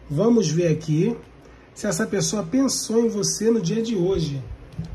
Vamos ver aqui se essa pessoa pensou em você no dia de hoje.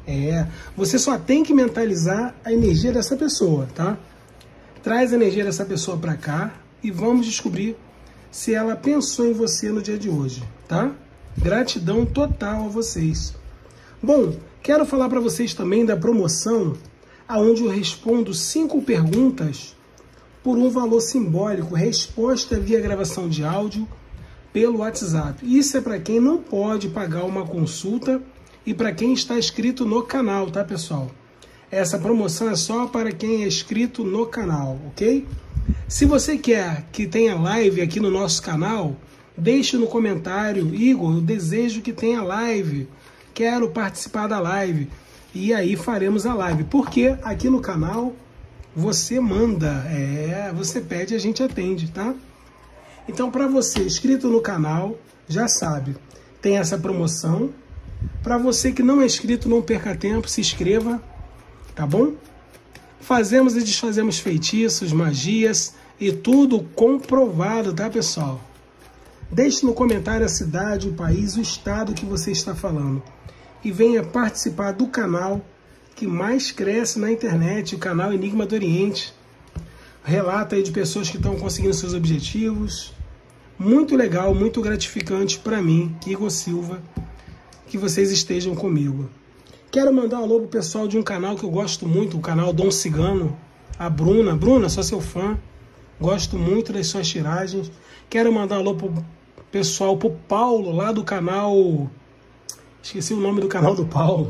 Você só tem que mentalizar a energia dessa pessoa, tá? Traz a energia dessa pessoa para cá e vamos descobrir se ela pensou em você no dia de hoje, tá? Gratidão total a vocês. Bom, quero falar para vocês também da promoção onde eu respondo 5 perguntas por um valor simbólico, resposta via gravação de áudio pelo WhatsApp. Isso é para quem não pode pagar uma consulta e para quem está inscrito no canal, tá, pessoal? Essa promoção é só para quem é inscrito no canal, ok? Se você quer que tenha live aqui no nosso canal, deixe no comentário: Igor, eu desejo que tenha live, quero participar da live. E aí faremos a live, porque aqui no canal você manda, você pede, a gente atende, tá? Então, para você inscrito no canal, já sabe, tem essa promoção. Para você que não é inscrito, não perca tempo, se inscreva, tá bom? Fazemos e desfazemos feitiços, magias e tudo comprovado, tá, pessoal? Deixe no comentário a cidade, o país, o estado que você está falando. E venha participar do canal que mais cresce na internet, o canal Enigma do Oriente. Relata aí de pessoas que estão conseguindo seus objetivos. Muito legal, muito gratificante para mim, Igor Silva, que vocês estejam comigo. Quero mandar um alô pro pessoal de um canal que eu gosto muito, o canal Dom Cigano, a Bruna. Bruna, sou seu fã, gosto muito das suas tiragens. Quero mandar um alô pro pessoal, pro Paulo, lá do canal... Esqueci o nome do canal do Paulo.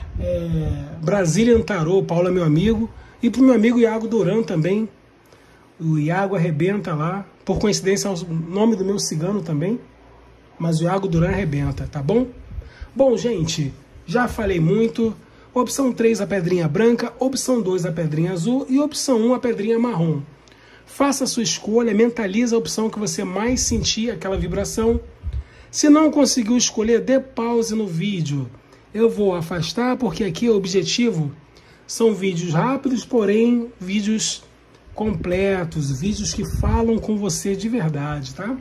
Brazilian Tarot, Paulo é meu amigo. E pro meu amigo Iago Duran também. O Iago arrebenta lá. Por coincidência, é o nome do meu cigano também. Mas o Iago Duran arrebenta, tá bom? Bom, gente, já falei muito. Opção 3, a pedrinha branca. Opção 2, a pedrinha azul. E opção 1, a pedrinha marrom. Faça a sua escolha, mentaliza a opção que você mais sentir, aquela vibração. Se não conseguiu escolher, dê pause no vídeo. Eu vou afastar, porque aqui o objetivo são vídeos rápidos, porém vídeos completos, vídeos que falam com você de verdade, tá?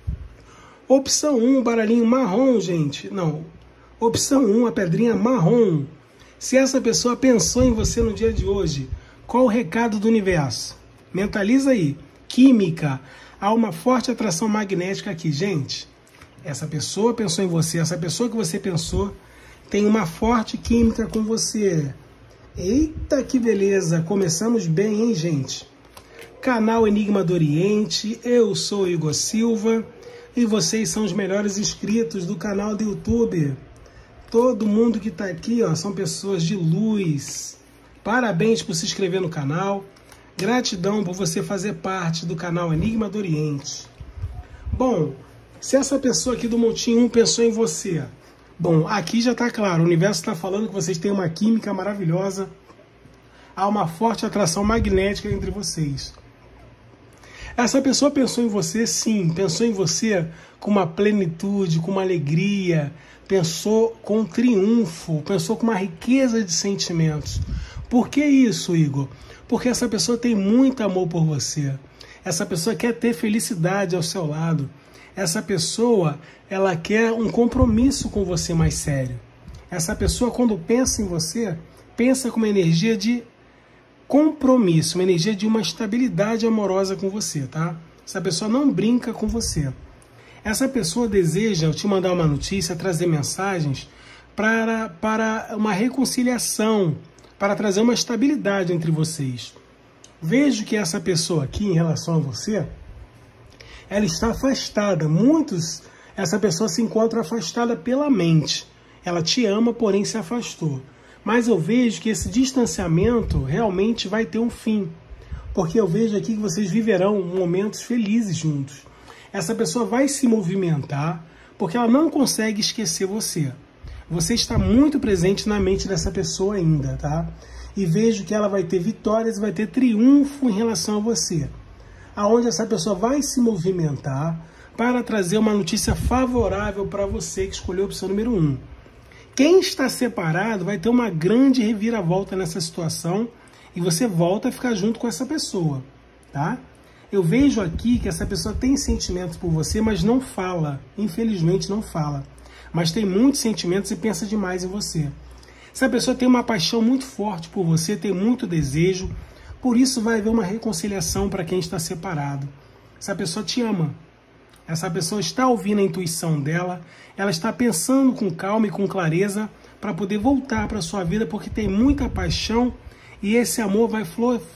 Opção 1, baralhinho marrom, gente. Não, opção 1, a pedrinha marrom. Se essa pessoa pensou em você no dia de hoje, qual o recado do universo? Mentaliza aí. Química. Há uma forte atração magnética aqui, gente. Essa pessoa pensou em você, essa pessoa que você pensou tem uma forte química com você. Eita, que beleza! Começamos bem, hein, gente? Canal Enigma do Oriente, eu sou Igor Silva e vocês são os melhores inscritos do canal do YouTube. Todo mundo que está aqui, ó, são pessoas de luz. Parabéns por se inscrever no canal. Gratidão por você fazer parte do canal Enigma do Oriente. Bom, se essa pessoa aqui do montinho 1 pensou em você, bom, aqui já está claro, o universo está falando que vocês têm uma química maravilhosa, há uma forte atração magnética entre vocês. Essa pessoa pensou em você, sim, pensou em você com uma plenitude, com uma alegria, pensou com um triunfo, pensou com uma riqueza de sentimentos. Por que isso, Igor? Porque essa pessoa tem muito amor por você, essa pessoa quer ter felicidade ao seu lado. Essa pessoa, ela quer um compromisso com você mais sério. Essa pessoa, quando pensa em você, pensa com uma energia de compromisso, uma energia de uma estabilidade amorosa com você, tá? Essa pessoa não brinca com você. Essa pessoa deseja te mandar uma notícia, trazer mensagens para uma reconciliação, para trazer uma estabilidade entre vocês. Vejo que essa pessoa aqui, em relação a você, ela está afastada. Essa pessoa se encontra afastada pela mente. Ela te ama, porém se afastou. Mas eu vejo que esse distanciamento realmente vai ter um fim. Porque eu vejo aqui que vocês viverão momentos felizes juntos. Essa pessoa vai se movimentar, porque ela não consegue esquecer você. Você está muito presente na mente dessa pessoa ainda, tá? E vejo que ela vai ter vitórias, vai ter triunfo em relação a você. Aonde essa pessoa vai se movimentar para trazer uma notícia favorável para você que escolheu a opção número 1. Quem está separado vai ter uma grande reviravolta nessa situação e você volta a ficar junto com essa pessoa, tá? Eu vejo aqui que essa pessoa tem sentimentos por você, mas não fala. Infelizmente não fala. Mas tem muitos sentimentos e pensa demais em você. Essa pessoa tem uma paixão muito forte por você, tem muito desejo. Por isso vai haver uma reconciliação para quem está separado. Essa pessoa te ama. Essa pessoa está ouvindo a intuição dela. Ela está pensando com calma e com clareza para poder voltar para a sua vida, porque tem muita paixão. E esse amor vai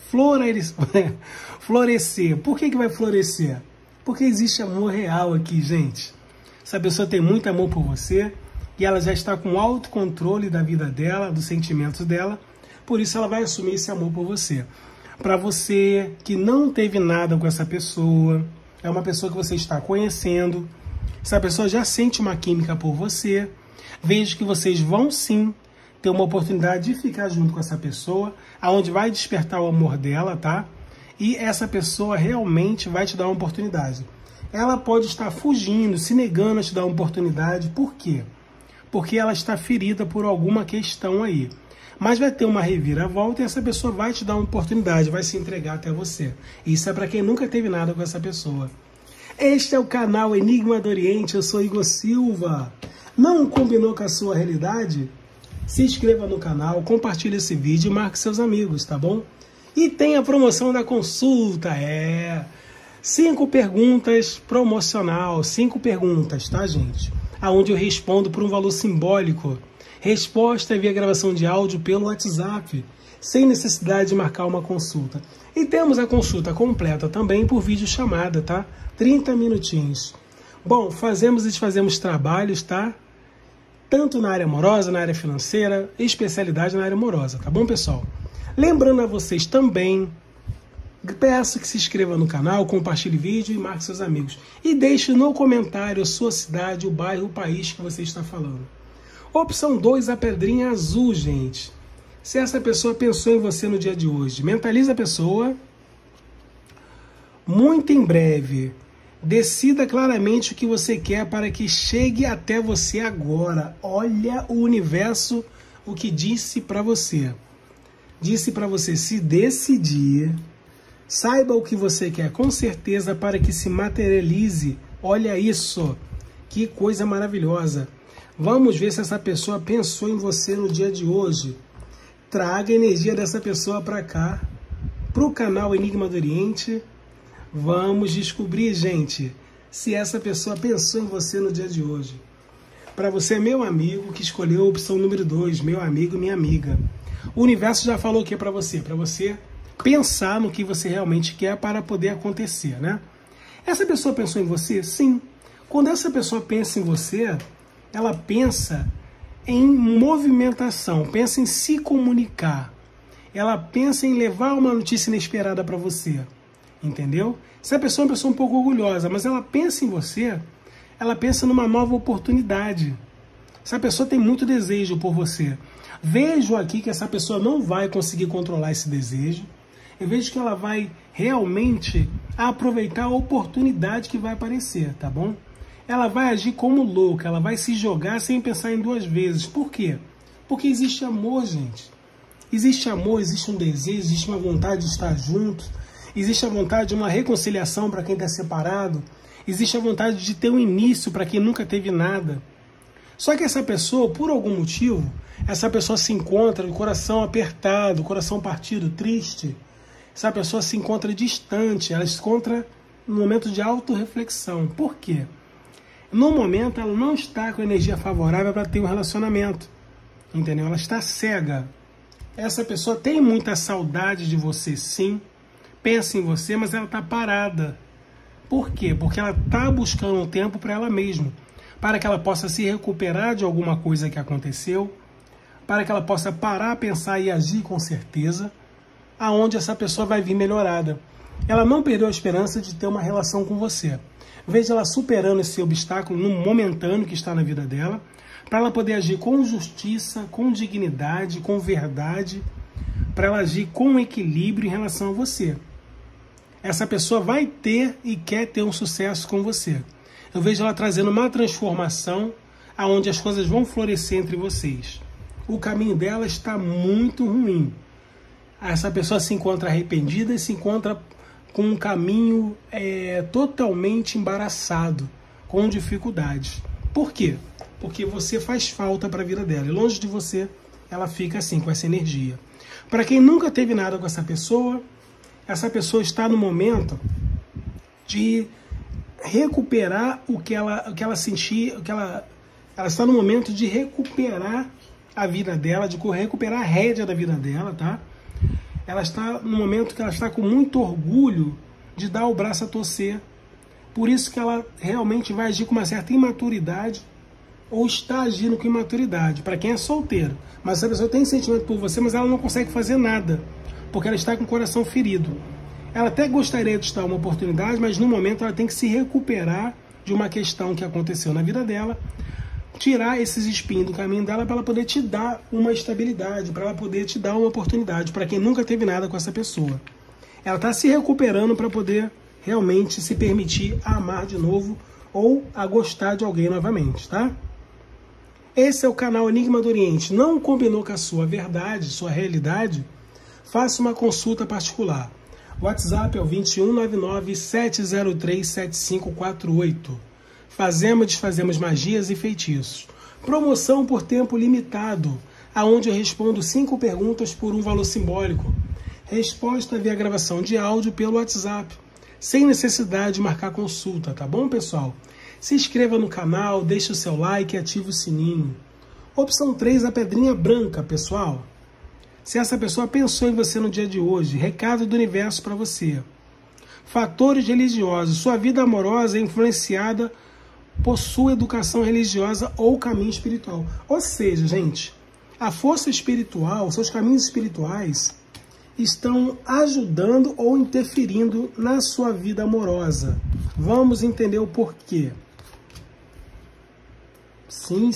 florescer. Por que vai florescer? Porque existe amor real aqui, gente. Essa pessoa tem muito amor por você e ela já está com autocontrole da vida dela, dos sentimentos dela. Por isso ela vai assumir esse amor por você. Para você que não teve nada com essa pessoa, é uma pessoa que você está conhecendo, essa pessoa já sente uma química por você, vejo que vocês vão sim ter uma oportunidade de ficar junto com essa pessoa, aonde vai despertar o amor dela, tá? E essa pessoa realmente vai te dar uma oportunidade. Ela pode estar fugindo, se negando a te dar uma oportunidade. Por quê? Porque ela está ferida por alguma questão aí. Mas vai ter uma reviravolta e essa pessoa vai te dar uma oportunidade, vai se entregar até você. Isso é para quem nunca teve nada com essa pessoa. Este é o canal Enigma do Oriente, eu sou Igor Silva. Não combinou com a sua realidade? Se inscreva no canal, compartilhe esse vídeo e marque seus amigos, tá bom? E tem a promoção da consulta, 5 perguntas promocional, 5 perguntas, tá, gente? Aonde eu respondo por um valor simbólico. Resposta via gravação de áudio pelo WhatsApp, sem necessidade de marcar uma consulta. E temos a consulta completa também por videochamada, tá? 30 minutinhos. Bom, fazemos e desfazemos trabalhos, tá? Tanto na área amorosa, na área financeira, especialidade na área amorosa, tá bom, pessoal? Lembrando a vocês também, peço que se inscreva no canal, compartilhe o vídeo e marque seus amigos. E deixe no comentário a sua cidade, o bairro, o país que você está falando. Opção 2, a pedrinha azul, gente. Se essa pessoa pensou em você no dia de hoje, mentaliza a pessoa. Muito em breve, decida claramente o que você quer para que chegue até você agora. Olha o universo, o que disse para você. Disse para você se decidir, saiba o que você quer com certeza para que se materialize. Olha isso, que coisa maravilhosa. Vamos ver se essa pessoa pensou em você no dia de hoje. Traga a energia dessa pessoa para cá, para o canal Enigma do Oriente. Vamos descobrir, gente, se essa pessoa pensou em você no dia de hoje. Para você, meu amigo, que escolheu a opção número 2, meu amigo e minha amiga. O universo já falou o que para você? Para você pensar no que você realmente quer para poder acontecer, né? Essa pessoa pensou em você? Sim. Quando essa pessoa pensa em você, ela pensa em movimentação, pensa em se comunicar. Ela pensa em levar uma notícia inesperada para você. Entendeu? Essa pessoa é uma pessoa um pouco orgulhosa, mas ela pensa em você, ela pensa numa nova oportunidade. Essa pessoa tem muito desejo por você. Vejo aqui que essa pessoa não vai conseguir controlar esse desejo. Eu vejo que ela vai realmente aproveitar a oportunidade que vai aparecer, tá bom? Ela vai agir como louca, ela vai se jogar sem pensar em 2 vezes. Por quê? Porque existe amor, gente. Existe amor, existe um desejo, existe uma vontade de estar junto. Existe a vontade de uma reconciliação para quem está separado. Existe a vontade de ter um início para quem nunca teve nada. Só que essa pessoa, por algum motivo, essa pessoa se encontra de coração apertado, coração partido, triste. Essa pessoa se encontra distante, ela se encontra num momento de autorreflexão. Por quê? No momento, ela não está com energia favorável para ter um relacionamento. Entendeu? Ela está cega. Essa pessoa tem muita saudade de você, sim. Pensa em você, mas ela está parada. Por quê? Porque ela está buscando um tempo para ela mesma. Para que ela possa se recuperar de alguma coisa que aconteceu. Para que ela possa parar, pensar e agir com certeza. Aonde essa pessoa vai vir melhorada. Ela não perdeu a esperança de ter uma relação com você. Veja ela superando esse obstáculo no momentâneo que está na vida dela, para ela poder agir com justiça, com dignidade, com verdade, para ela agir com equilíbrio em relação a você. Essa pessoa vai ter e quer ter um sucesso com você. Eu vejo ela trazendo uma transformação aonde as coisas vão florescer entre vocês. O caminho dela está muito ruim. Essa pessoa se encontra arrependida e se encontra com um caminho totalmente embaraçado, com dificuldades. Por quê? Porque você faz falta para a vida dela. E longe de você, ela fica assim, com essa energia. Para quem nunca teve nada com essa pessoa está no momento de recuperar o que ela sentia, ela está no momento de recuperar a vida dela, de recuperar a rédea da vida dela, tá? Ela está no momento que ela está com muito orgulho de dar o braço a torcer. Por isso que ela realmente vai agir com uma certa imaturidade, ou está agindo com imaturidade, para quem é solteiro. Mas essa pessoa tem sentimento por você, mas ela não consegue fazer nada, porque ela está com o coração ferido. Ela até gostaria de dar uma oportunidade, mas no momento ela tem que se recuperar de uma questão que aconteceu na vida dela, tirar esses espinhos do caminho dela para ela poder te dar uma estabilidade, para ela poder te dar uma oportunidade, para quem nunca teve nada com essa pessoa. Ela está se recuperando para poder realmente se permitir a amar de novo ou a gostar de alguém novamente, tá? Esse é o canal Enigma do Oriente. Não combinou com a sua verdade, sua realidade? Faça uma consulta particular. O WhatsApp é o 2199-703-7548. Fazemos e desfazemos magias e feitiços. Promoção por tempo limitado, aonde eu respondo 5 perguntas por um valor simbólico. Resposta via gravação de áudio pelo WhatsApp, sem necessidade de marcar consulta, tá bom, pessoal? Se inscreva no canal, deixe o seu like e ative o sininho. Opção 3, a pedrinha branca, pessoal. Se essa pessoa pensou em você no dia de hoje, recado do universo para você. Fatores religiosos, sua vida amorosa é influenciada por sua educação religiosa ou caminho espiritual. Ou seja, gente, a força espiritual, seus caminhos espirituais estão ajudando ou interferindo na sua vida amorosa. Vamos entender o porquê. Sim.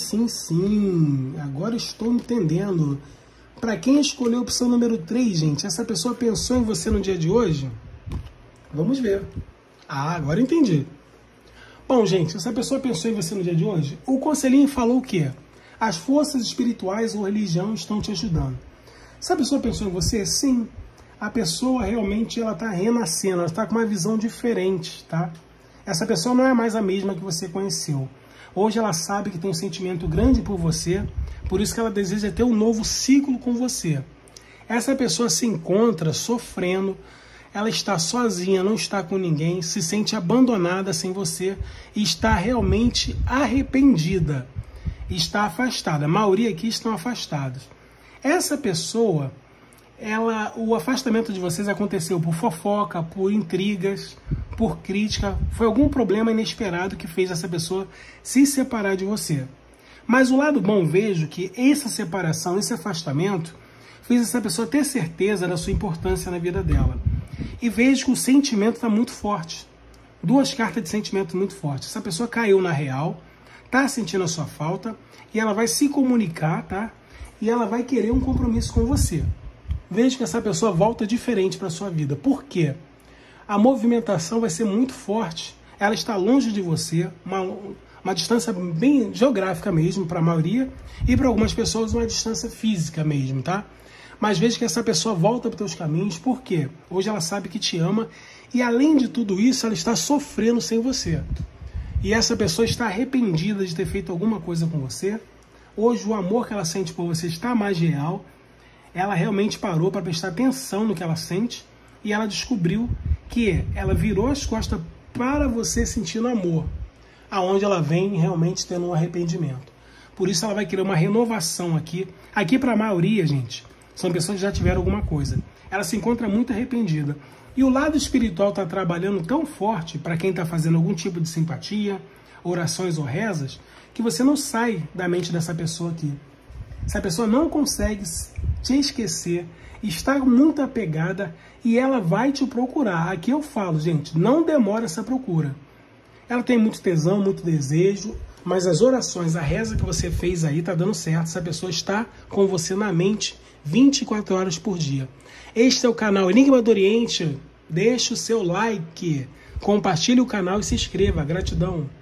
Agora estou entendendo. Para quem escolheu a opção número 3, gente, essa pessoa pensou em você no dia de hoje? Vamos ver. Agora entendi. Bom, gente, essa pessoa pensou em você no dia de hoje? O conselhinho falou o quê? As forças espirituais ou religião estão te ajudando. Essa pessoa pensou em você? Sim. A pessoa realmente está renascendo, ela está com uma visão diferente, tá? Essa pessoa não é mais a mesma que você conheceu. Hoje ela sabe que tem um sentimento grande por você, por isso que ela deseja ter um novo ciclo com você. Essa pessoa se encontra sofrendo, ela está sozinha, não está com ninguém, se sente abandonada sem você e está realmente arrependida, está afastada. A maioria aqui estão afastados. Essa pessoa, o afastamento de vocês aconteceu por fofoca, por intrigas, por crítica, foi algum problema inesperado que fez essa pessoa se separar de você. Mas o lado bom, vejo que essa separação, esse afastamento, fez essa pessoa ter certeza da sua importância na vida dela. E vejo que o sentimento está muito forte. 2 cartas de sentimento muito fortes. Essa pessoa caiu na real, está sentindo a sua falta, e ela vai se comunicar, tá? E ela vai querer um compromisso com você. Vejo que essa pessoa volta diferente para a sua vida. Por quê? A movimentação vai ser muito forte. Ela está longe de você, uma distância bem geográfica mesmo para a maioria, e para algumas pessoas uma distância física mesmo, tá? Mas veja que essa pessoa volta para os teus caminhos, por quê? Hoje ela sabe que te ama, e além de tudo isso, ela está sofrendo sem você. E essa pessoa está arrependida de ter feito alguma coisa com você. Hoje o amor que ela sente por você está mais real. Ela realmente parou para prestar atenção no que ela sente, e ela descobriu que ela virou as costas para você sentindo amor, aonde ela vem realmente tendo um arrependimento. Por isso ela vai querer uma renovação aqui. Aqui para a maioria, gente, são pessoas que já tiveram alguma coisa. Ela se encontra muito arrependida. E o lado espiritual está trabalhando tão forte para quem está fazendo algum tipo de simpatia, orações ou rezas, que você não sai da mente dessa pessoa aqui. Essa pessoa não consegue te esquecer, está muito apegada e ela vai te procurar. Aqui eu falo, gente, não demora essa procura. Ela tem muito tesão, muito desejo, mas as orações, a reza que você fez aí está dando certo. Essa pessoa está com você na mente 24 horas por dia. Este é o canal Enigma do Oriente. Deixe o seu like, compartilhe o canal e se inscreva. Gratidão.